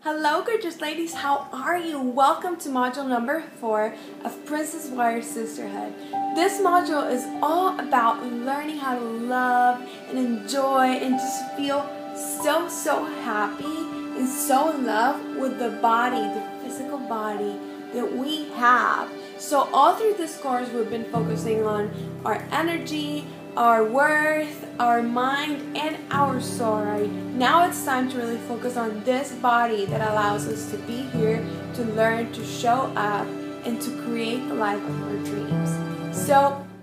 Hello gorgeous ladies, how are you? Welcome to module number 4 of Princess Warrior Sisterhood. This module is all about learning how to love and enjoy and just feel so happy and so in love with the body, the physical body that we have. So all through this course we've been focusing on our energy, our worth, our mind, and our soul, right? Now it's time to really focus on this body that allows us to be here, to learn, to show up, and to create the life of our dreams. So